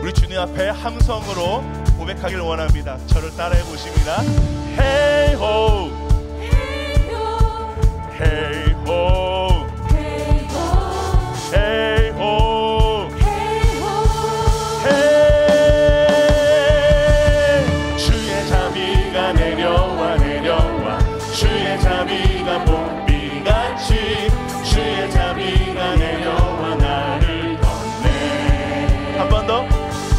우리 주님 앞에 함성으로 고백하길 원합니다. 저를 따라해 보십니다. Hey ho, hey ho, hey ho, hey. 주의 자비가 내려와 내려와, 주의 자비가 봄비같이, 주의 자비가 내려와 나를 건네. 한 번 더.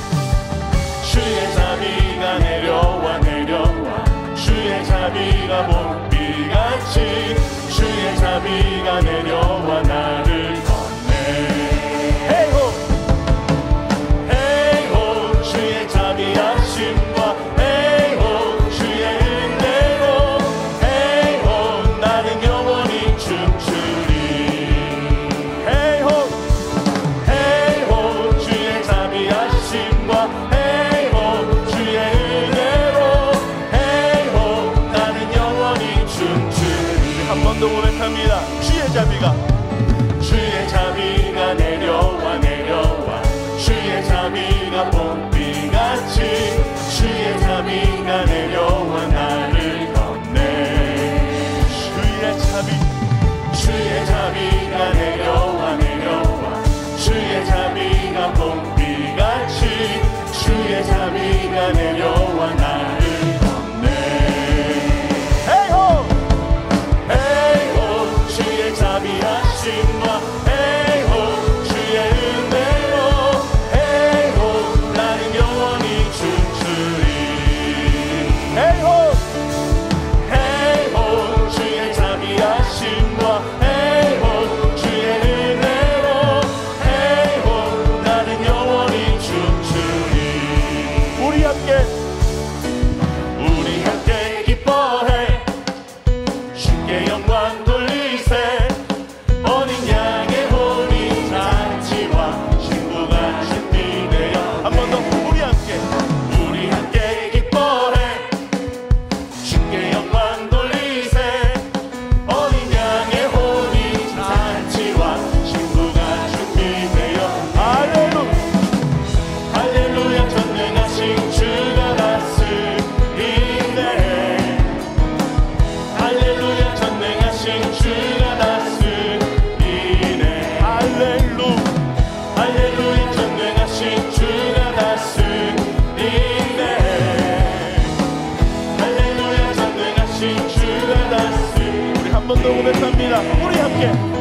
주의 자비가 내려와 내려와, 주의 자비가 봄비같이, 주의 자비가 내려와 나를 건네. Hey ho, hey ho, 주의 자비하심과 Hey ho, 주의 은혜로 Hey ho, 나는 영원히 춤추리. Hey ho, hey ho, 주의 자비하심과 Hey ho, 주의 은혜로 Hey ho, 나는 영원히 춤추리. 한 번 더 고백합니다. 주의 자비가, 주의 자비가 내려와 내려와, 주의 자비가 봄비같이, 주의 자비가 내려와 나를 건네. 주의 자비, 주의 자비가 내려와 내려와, 주의 자비가 봄비같이, 주의 자비가 내려와 나를 건네. Hey ho, hey ho, 주의 자비하심과 Hey ho, 주의 은혜로 Hey ho, 나는 영원히 춤추리. Hey ho, hey ho, 주의 자비하심과 Hey ho, 주의 은혜로 Hey ho, 나는 영원히 춤추리. 우리 함께, 우리 함께 기뻐해, 주께 영광 돌리세. 어린 양의 혼인 잔치와 신부가 준비되어. 한 번 더. 우리 함께 기뻐해, 주께 영광 돌리세. 어린 양의 혼인 잔치와 신부가 준비되어. 할렐루야, 할렐루야, 전능하신 주가 다스리네. 할렐루야, 전능하신 주가 다스리네. 할렐루야, 할렐루야, 전능하신 주가 다스리네. 할렐루야, 전능하신 주가 다스리네. 우리 한 번 더 고백합니다. 우리 함께.